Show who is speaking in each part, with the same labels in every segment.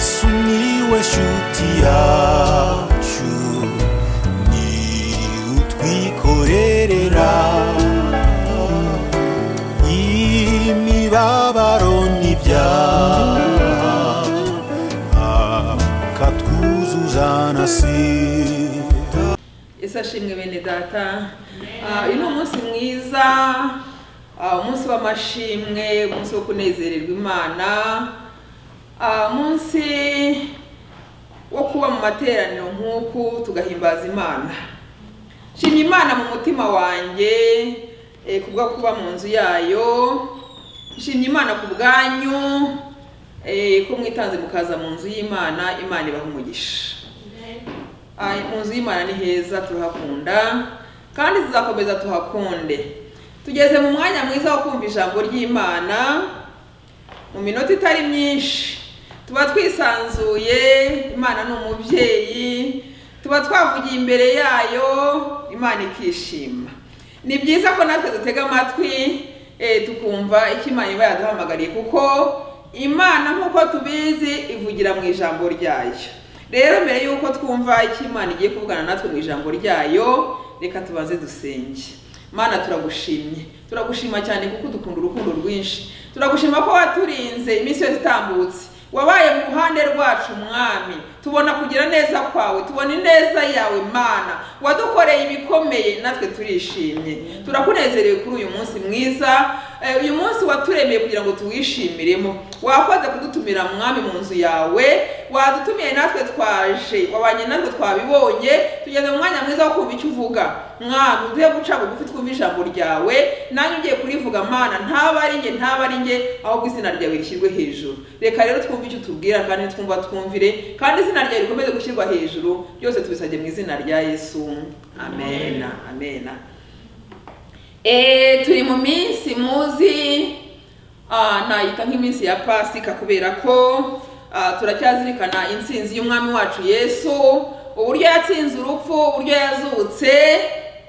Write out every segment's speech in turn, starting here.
Speaker 1: Yesu niwe shuti yacu, ni utwikorerera imibabaro n'ibyaha, akatwuzuza na sida.
Speaker 2: Yesu ashimwe bene data. Uyu ni umunsi mwiza, umunsi w'amashimwe, umunsi wo kunezererwa Imana, umunsi wo kuba mu materaniro nk'uku tugahimbaza Imana. Shimye Imana mu mutima wanjye kubwo kuba mu nzu yayo. Shimye Imana ku bwanyu ko mwitanze mukaza mu nzu y'Imana. Imana ibaha umugisha. Mu nzu y'Imana ni heza, turahakunda kandi tuzakomeza tuhakunde. Tugeze mu mwanya mwiza wo kumva ijambo ry'Imana. Mu minota itari myinshi tuba twisanzuye. Imana ni umubyeyi, tuba twavugiye imbere yayo, Imana ikishima. Ni byiza ko natwe dutega amatwi tukumva icyo Imana iba yaduhamagariye, kuko Imana nk'uko tubizi ivugira mu ijambo ryayo. Rero mbere yuko twumva icyo Imana igiye kuvugana natwe mu ijambo ryayo, reka tubanze dusenge. Mana, turagushimye, turagushima cyane kuko dukunda urukundo rwinshi. Turagushima ko waturinze iminsi yose itambutse, wabaye mu ruhande rwacu Mwami. Tubona kugira neza kwawe, tubona ineza yawe Mana, wadukoreye ibikomeye, natwe turishimye. Turakunezerewe kuri uyu munsi mwiza, uyu munsi waturemeye kugira ngo tuwishimiremo. Wakoze kudutumira Mwami mu nzu yawe, wadutumiye natwe twaje, wabanye natwe twabibonye. Tugeze mu mwanya mwiza wo kumva icyo uvuga Mwami. Uduhe guca bugufi twumva ijambo ryawe, nanjye ugiye kurivuga Mana, ntaba ari nge ahubwo izina ryawe rishyirwe hejuru. Reka rero twumve icyo tubwira kandi twumva twumvire, kandi izina ryawe rikomeze gushyirwa hejuru. Byose tubisabye mu izina rya Yesu, amen. Amen. Turi mu minsi muzi nayita nk'iminsi ya Pasika, kubera ko turacyazirikana intsinzi y'umwami wacu Yesu, uburyo yatsinze urupfu, uburyo yazutse,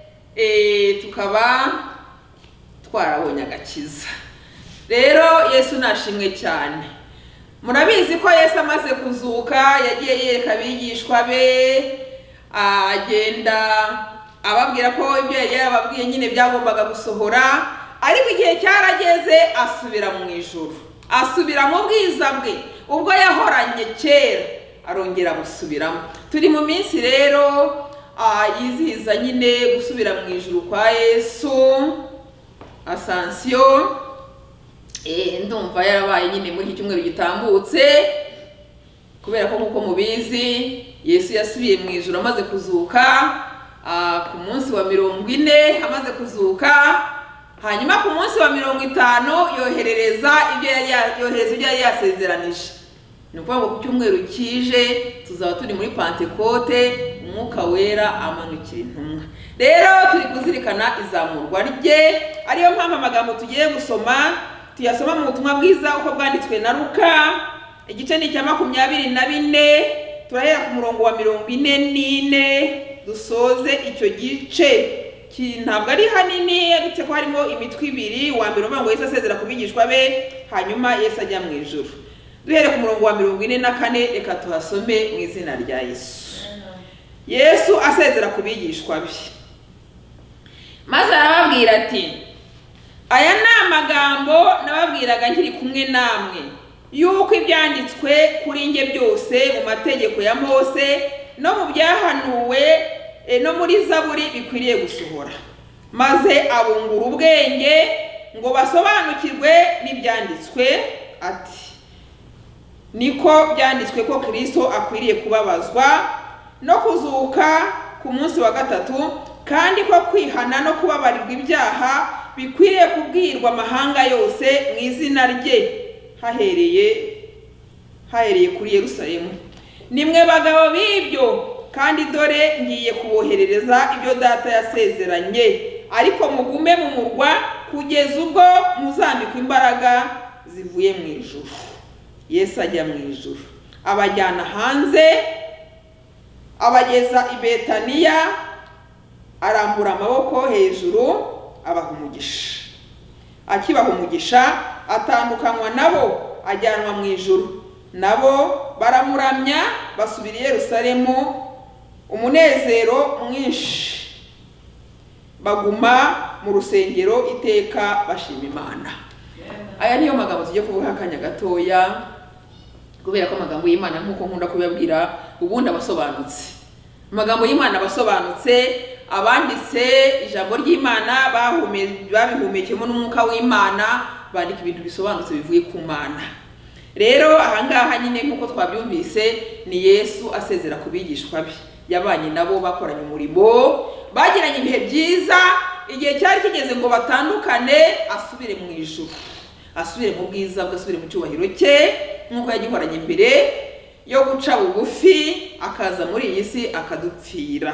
Speaker 2: tukaba twarabonye agakiza. Rero Yesu nashimwe cyane. Murabizi ko Yesu amaze kuzuka yagiye yereka abigishwa be, agenda ababwira ko ibyo yari yababwiye nyine byagombaga gusohora, ariko igihe cyarageze asubira mu ijuru, asubira mu bwiza bwe ubwo yahoranye kera, arongera gusubiramo. Turi mu minsi rero yizihiza nyine gusubira mu ijuru kwa Yesu, Ascension. Ndumva yarabaye nyine muri iki cyumweru gitambutse, kubera ko nkuko mubizi Yesu yasubiye mu ijuru amaze kuzuka ku munsi wa 40 amaze kuzuka. Hanyuma ku munsi wa 50 yohereza ibyo yari yasezeranije. Ni ukuvuga ngo ku cyumweru kije tuzaba turi muri Pentecote, Umwuka Wera amanukira intumwa. Rero turi kuzirikana izamurwa rye, ariyo mpamvu amagambo tugiye gusoma tuyasoma mu butumwa bwiza uko bwanditswe na Luka, igice ni cya 24. Turahera ku murongo wa 44 dusoze icyo gice. Ntabwo ari hanini, ariko ko harimo imitwe ibiri. Wa mbere uvuga ngo Yesu asezera ku bigishwa be, hanyuma Yesu ajya mu ijuru. Duhere ku murongo wa 44, reka tuhasome mu izina rya Yesu. Yesu asezera ku bigishwa be, maze arababwira ati, aya ni amagambo nababwiraga nkiri kumwe namwe, yuko ibyanditswe kuri nge byose mu mategeko ya Mose no mu byahanuwe no muri Zaburi bikwiriye gusohora. Maze abungura ubwenge ngo basobanukirwe n'ibyanditswe. Ati, niko byanditswe ko Kristo akwiriye kubabazwa no kuzuka ku munsi wa gatatu, kandi ko kwihana no kubabarirwa ibyaha bikwiriye kubwirwa amahanga yose mu izina rye, hahereye kuri Yerusalemu. Nimwe bagabo b'ibyo, kandi dore ngiye kuboherereza ibyo data yasezeranye, ariko mugume mu murwa kugeza ubwo muzambikwa imbaraga zivuye mu ijuru. Yesu ajya mu ijuru, abajyana hanze, abageza i Betaniya, arambura amaboko hejuru, abaha umugisha. Akibaha umugisha atandukanywa nabo, ajyanwa mu ijuru. Nabo baramuramya basubira i Yerusalemu umunezero mwinshi, baguma mu rusengero iteka bashima Imana. Aya niyo magambo tujye kuvuga akanya gatoya, kubera ko amagambo y'Imana nk'uko nkunda kubabwira ubundi abasobanutse. Amagambo y'Imana abasobanutse, abanditse ijambo ry'Imana babihumekemo n'umwuka w'Imana, bandika ibintu bisobanutse bivuye ku Mana. Rero ahangaha nyine nk'uko twabyumvise ni Yesu asezera ku bigishwa be, yabanye nabo, bakoranye umurimo, bagiranye ibihe byiza. Igihe cyari kigeze ngo batandukane, asubire mu ijuru, asubire mu bwiza bwe, asubire mu cyubahiro cye nk'uko yagikoranye imbere yo guca bugufi akaza muri iyi si akadupfira.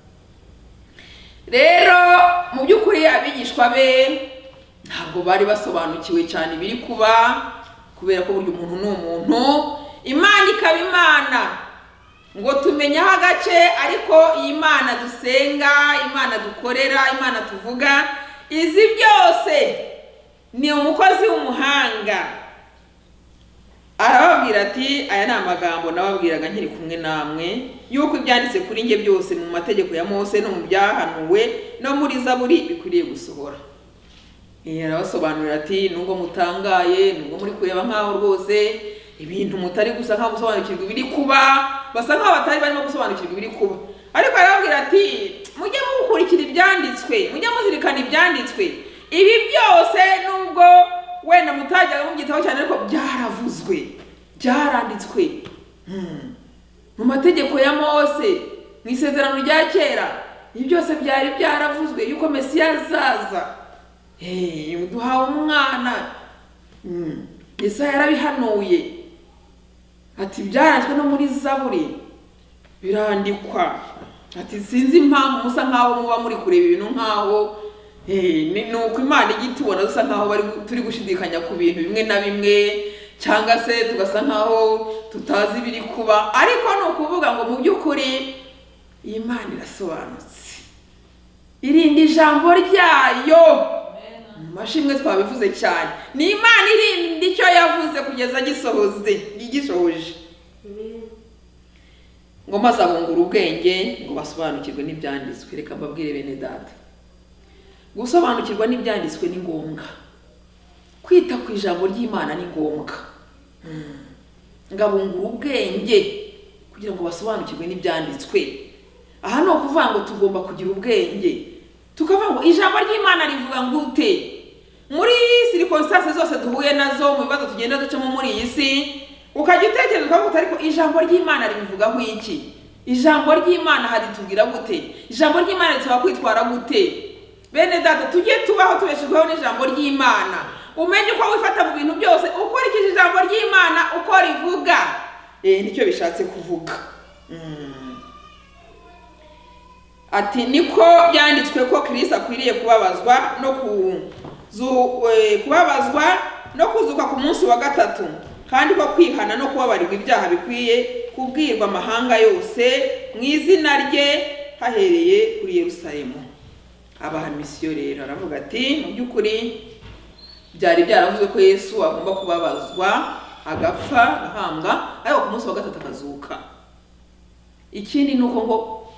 Speaker 2: Rero mu by'ukuri abigishwa be ntabwo bari basobanukiwe cyane ibiri kuba, kubera ko burya umuntu ni umuntu, Imana ikaba Imana, ngo tumenyaho agace. Ariko iyi Mana dusenga, Imana dukorera, Imana tuvuga, izi byose ni umukozi w'umuhanga. Arababwira ati aya ni amagambo nababwiraga nkiri kumwe namwe, yuko ibyanditse kuri nge byose mu mategeko ya Mose no mu byahanuwe no muri Zaburi bikwiriye gusohora. Arabasobanurira ati nubwo mutangaye, nubwo muri kureba nkaho rwose ibintu mutari gusa nkaho gusobanukirwa ibiri kuba, basa nkaho batari barimo gusobanukirwa ibiri kuba, ariko arababwira ati mujye mukurikira ibyanditswe, mujye muzirikana ibyanditswe. Ibi byose nubwo wenda mutajyaga mu gitabo cyane, ariko byaravuzwe, byaranditswe mu mategeko ya Mose, mu isezerano rya kera. Ibi byose byari byaravuzwe yuko Mesiya azaza. Duhawe umwana, Yesaya yarabihanuye ati byaranditswe no muri Zaburi birandikwa. Ati sinzi impamvu musa nkaho muba muri kureba ibintu nkaho nuko Imana igitubona dusa nkaho turi gushidikanya ku bintu bimwe na bimwe, cyangwa se tugasa nkaho tutazi ibiri kuba. Ariko ni ukuvuga ngo mu by'ukuri iyi Mana irasobanutse, irinda ijambo ryayo. Mashimwe twabivuze cyane, ni Imana irinda icyo yavuze kugeza gisohoje. Ngo maze abungura ubwenge ngo basobanukirwe n'ibyanditswe. Reka mbabwire bene data, gusobanukirwa n'ibyanditswe ni ngombwa, kwita ku ijambo ry'Imana ni ngombwa. Ngabungura ubwenge kugira ngo basobanukirwe n'ibyanditswe. Aha ni ukuvuga ngo tugomba kugira ubwenge, tukavuga ngo ijambo ry'Imana rivuga ngute muri circumstances zose duhuye nazo, mu bibazo tugenda ducamo muri iyi si. Ukajya utekereza ukavuga ariko ijambo ry'Imana ribivugaho iki? Ijambo ry'Imana haditubwira gute? Ijambo ry'Imana ritwa kwitwara gute? Bene data, tujye tubaho tubeshejweho n'ijambo ry'Imana. Umenye uko wifata mu bintu byose ukurikije ijambo ry'Imana uko rivuga. Nicyo bishatse kuvuga. Ati niko byanditswe ko Kristo akwiriye kubabazwa no kuzuka ku munsi wa gatatu, kandi ko kwihana no kubabarirwa ibyaha bikwiye kubwirwa amahanga yose mu izina rye hahereye kuri Yerusalemu. Abaha misiyo rero, aravuga ati mu by'ukuri byari byaravuzwe ko Yesu agomba kubabazwa, agapfa, agahambwa, ariko ku munsi wa gatatu akazuka. Ikindi ni uko ngo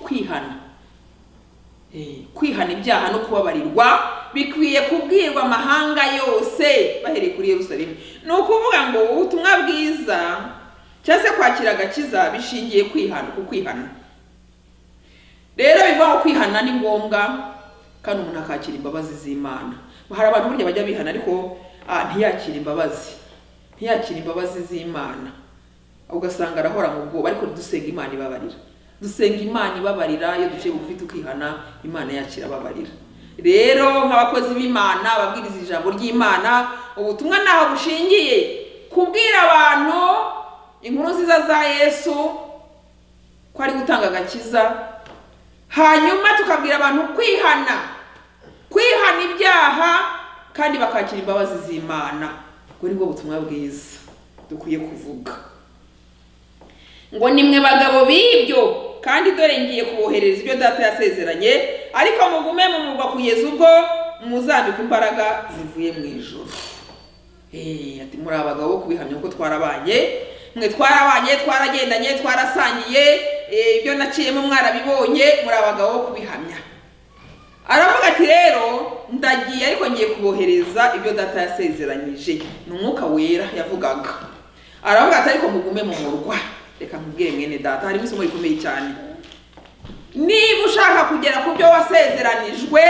Speaker 2: kwihana ibyaha no kubabarirwa bikwiye kubwirwa amahanga yose bahereye kuri Yerusalemu. Ni ukuvuga ngo ubutumwa bwiza cyangwa se kwakira agakiza bishingiye ku kwihana. Rero biva ngo kwihana ni ngombwa, kandi umuntu akakira imbabazi z'Imana. Hari abantu burya bajya bihana ariko ntiyakira imbabazi z'Imana, ugasanga arahora mu bwoba. Ariko dusenga Imana ibabarira, dusenga Imana ibabarira. Iyo duciye bugufi tukihana, Imana yakira ababarira. Rero nk'abakozi b'Imana, ababwiriza ijambo ry'Imana, ubutumwa naho bushingiye kubwira abantu inkuru nziza za Yesu ko ari gutanga agakiza, hanyuma tukabwira abantu kwihana ibyaha kandi bakakira imbabazi z'Imana. Ubwo nibwo butumwa bwiza dukwiye kuvuga. Ngo nimwe bagabo b'ibyo, kandi dore ngiye kubohereza ibyo Data yasezeranye, ariko mugume mu murwa kugeza ubwo muzambika imbaraga zivuye mu ijuru. Ati muri abagabo kubihamya uko twarabanye, mwe twarabanye, twaragendanye, twarasangiye, ibyo naciyemo mwarabibonye, muri abagabo bo kubihamya. Aravuga ati rero ndagiye ariko ngiye kubohereza ibyo data yasezeranyije. Ni Umwuka Wera yavugaga. Aravuga ati ariko mugume mu murwa. Reka nkubwire mwene data, harimo isomo rikomeye cyane. Niba ushaka kugera ku byo wasezeranijwe,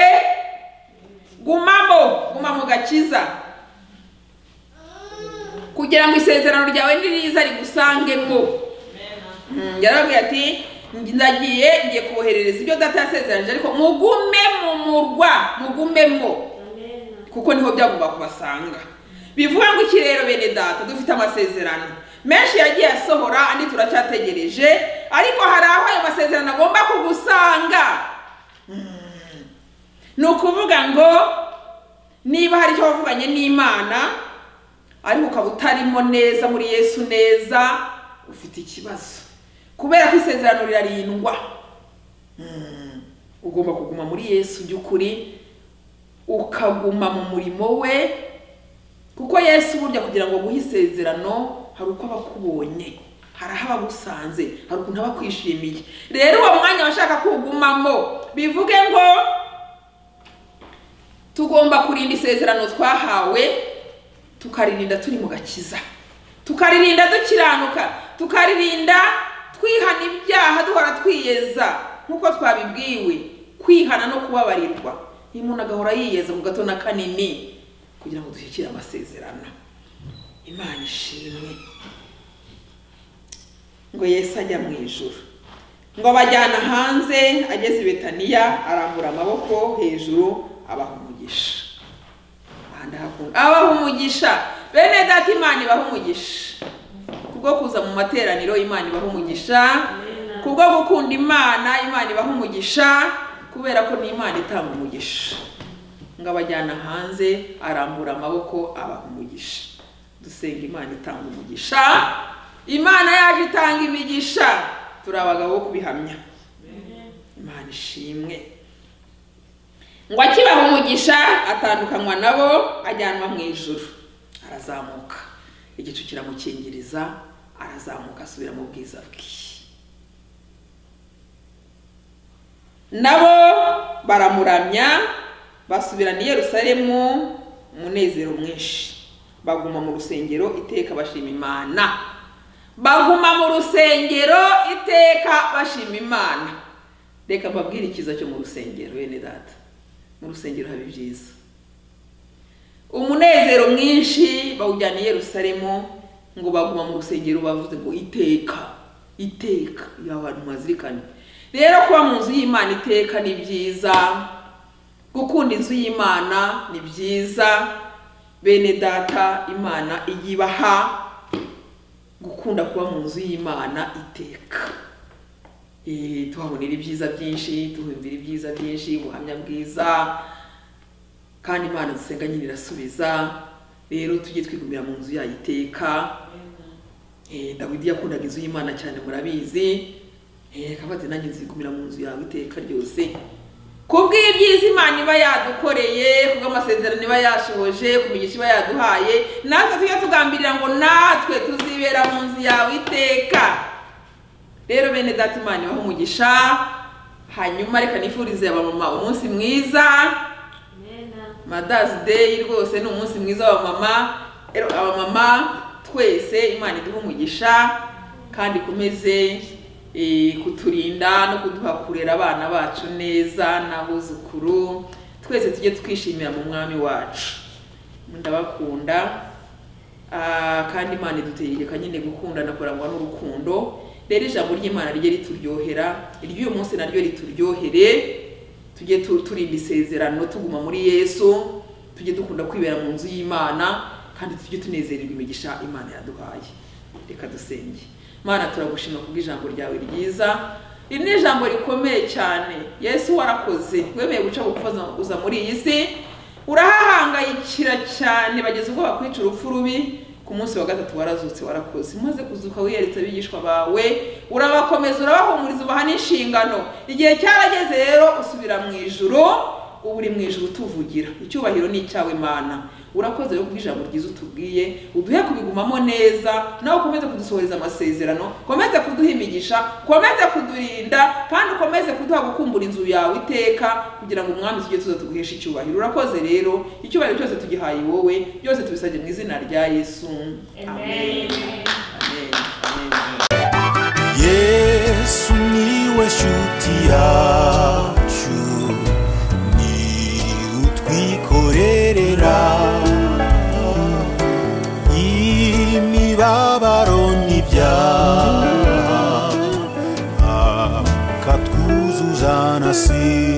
Speaker 2: guma mu gakiza, kugira ngo isezerano ryawe niriza rigusangemo. Yaravuga ati ngiye kuboherereza ibyo data yasezeranije, ariko mugume mu murwa, mugumemo, kuko niho byagomba kubasanga. Bivuga ngo iki rero bene data, dufite amasezerano menshi yagiye asohora, andi turacyategereje, ariko hari aho ayo masezerano agomba kugusanga. Ni ukuvuga ngo niba hari icyo wavuganye n'Imana ariko ukaba utarimo neza muri Yesu neza, ufite ikibazo, kubera ko isezerano rirarindwa. Ugomba kuguma muri Yesu by'ukuri, ukaguma mu murimo we, kuko Yesu burya kugira ngo guhe isezerano hari uko abakubonye, hari aho abagusanze, hari ukuntu abakwishimiye. Rero uwo mwanya bashaka kugumamo, bivuge ngo tugomba kurinda isezerano twahawe, tukaririnda turi mu gakiza, tukaririnda dukiranuka, tukaririnda twihana ibyaha duhora twiyeza nkuko twabibwiwe, kwihana no kubabarirwa. Umuntu agahora yiyeza ku gato na kanini kugira ngo dushyikire amasezerano. Imana ishimwe. Ngo Yesu ajya mu ijuru, ngo bajyana hanze, ageze i Betaniya arambura amaboko hejuru abaha umugisha. Abaha umugisha. Bene data, Imana ibaha umugisha kubwo kuza mu materaniro. Imana ibaha umugisha kubwo gukunda Imana. Imana ibaha umugisha kubera ko ni Imana itanga umugisha. Ngo abajyana hanze arambura amaboko abaha umugisha. Dusenga Imana itanga umugisha. Imana yaje itanga imigisha, turi abagabo kubihamya. Imana ishimwe. Ngo akibaha umugisha atandukanywa nabo, ajyanwa mu ijuru, arazamuka, igicu kiramukingiriza, arazamuka asubira mu bwiza bwe. Nabo baramuramya, basubirana i Yerusalemu umunezero mwinshi, baguma mu rusengero iteka bashima Imana. Baguma mu rusengero iteka bashima Imana. Reka mbabwire ikiza cyo mu rusengero bene data. Mu rusengero haba ibyiza. Umunezero mwinshi bawujyana i Yerusalemu, ngo baguma mu rusengero bavuze ngo iteka y'abantu mazirikane. Rero kuba mu nzu y'Imana iteka ni byiza, gukunda inzu y'Imana ni byiza. Bene data, Imana igibaha gukunda kuba mu nzu y'Imana iteka. Tuhabonera ibyiza byinshi, tuhumvira ibyiza byinshi, ubuhamya bwiza, kandi Imana dusenga nyine irasubiza. Rero tujye twigumira mu nzu yayo iteka. Dawidi yakundaga inzu y'Imana cyane, murabizi. Akavuga nanjye nzigumira mu nzu yawe iteka ryose, kubw'ibyiza Imana iba yadukoreye, kubw'amasezerano iba yashohoje, kumigisha iba yaduhaye. Natwe tujye tugambirira ngo natwe tuzibera mu nzu yawe iteka. Rero bene data, Imana ibaha umugisha. Hanyuma reka nifurize abamama umunsi mwiza. Mother's Day rwose ni umunsi mwiza w'abamama. Rero abamama twese Imana iduha umugisha, kandi ikomeze kuturinda no kuduha kurera abana bacu neza n'abuzukuru. Twese tujye twishimira mu mwami wacu. Ndabakunda, kandi Imana idutegeka nyine gukundana kurangwa n'urukundo. Rero ijambo ry'Imana rijye rituryohera, iry'uyu munsi naryo rituryohere. Tujye turinda isezerano, tuguma muri Yesu, tujye dukunda kwibera mu nzu y'Imana, kandi tujye tunezererwa imigisha Imana yaduhaye. Reka dusenge. Mana, turagushima kubw'ijambo ryawe ryiza. Iri ni ijambo rikomeye cyane. Yesu warakoze, wemeye guca bugufa uza muri iyi si, urahahangayikira cyane, bageze ubwo bakwica urupfu rubi. Ku munsi wa gatatu warazutse, warakoze, maze kuzuka wiyeretse abigishwa bawe, urabakomeza, urabahumuriza, ubaha n'inshingano. Igihe cyarageze rero usubira mu ijuru, ubu uri mu ijuru tuvugira. Icyubahiro ni icyawe Mana. Urakoze rero kubw'ijambo ryiza utubwiye, uduhe kubigumamo neza, nawe ukomeze kudusohoreza amasezerano, ukomeze kuduha imigisha, ukomeze kudurinda, kandi ukomeze kuduha gukumbura inzu yawe iteka, kugira ngo umwami tujye tuza tuguhesha icyubahiro. Urakoze rero, icyubahiro cyose tugihaye wowe, byose tubisabye mu izina rya Yesu. Amen.
Speaker 1: Yesu niwe shuti yacu, ni utwikorerera imibabaro n'ibyaha, akatwuzuza na sida.